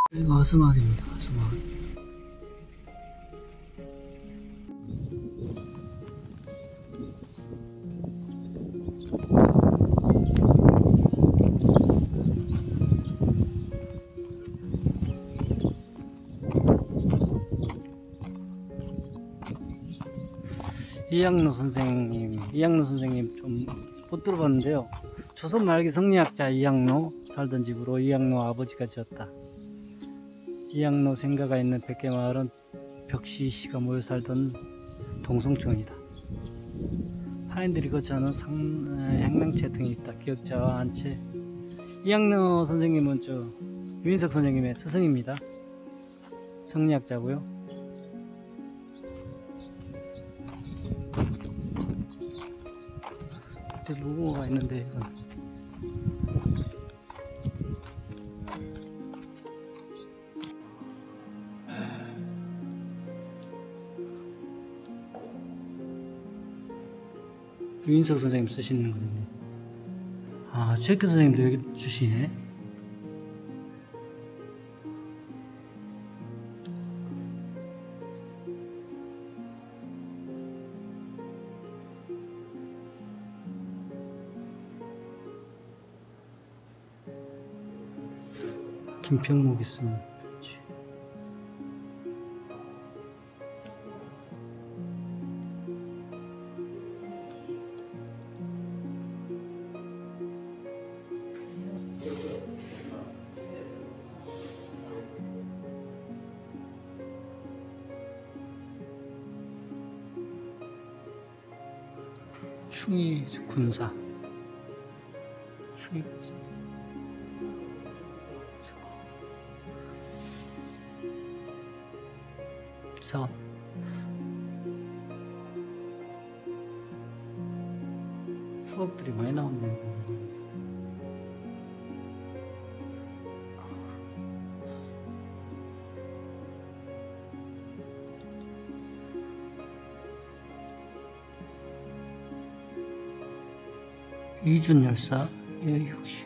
여기가 하스마을입니다. 하스마을. 이양로 선생님 좀 못 들어봤는데요. 조선 말기 성리학자 이양로 살던 집으로 이양로 아버지가 지었다. 이양로 생가가 있는 백개마을은 벽시 씨가 모여 살던 동성촌이다. 하인들이 거처하는 행랑채 등이 있다. 기역자와 안채. 이양로 선생님은 유인석 선생님의 스승입니다. 성리학자고요. 무궁화가 있는데 이건 유인석 선생님 쓰시는 거네. 아, 최혁 선생님도 여기 주시네. 김평목이 쓴 편지. 충이 군사. 충이 군사. 자, 수업들이 많이 나오네. 이준열사, 역시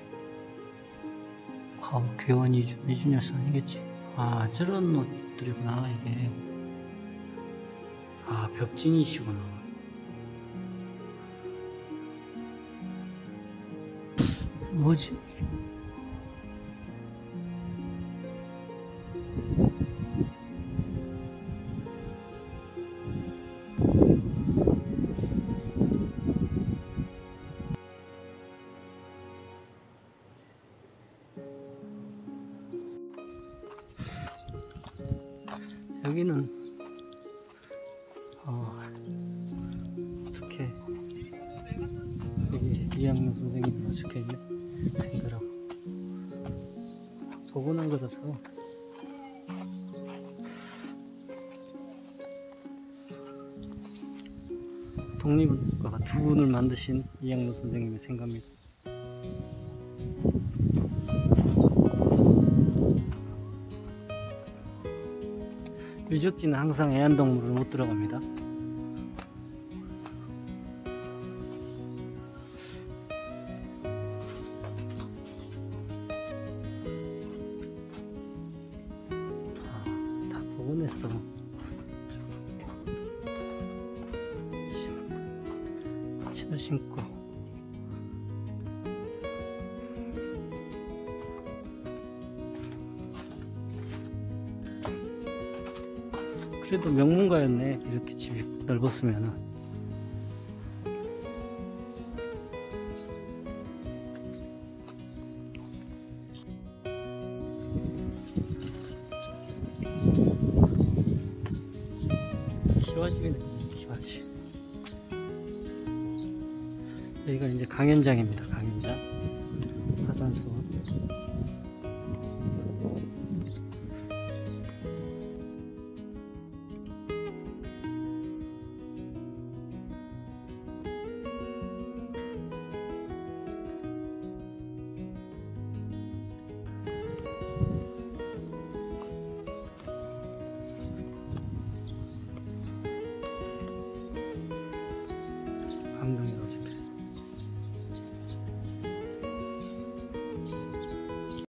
괴원 이준열사 아니겠지? 아, 저런 옷들이구나 이게. 아, 벽진이시구나. 뭐지? 여기는 어떻게 여기 이양로 선생님이 어떻게 생각하고 복원한 거라서 독립국가 두 분을 만드신 이양로 선생님의 생각입니다. 유적지는 항상 애완동물을 못 들어갑니다. 다 복원했어. 신을 신고. 그래도 명문가였네. 이렇게 집이 넓었으면은. 시와집이네. 시와집. 여기가 이제 강연장입니다.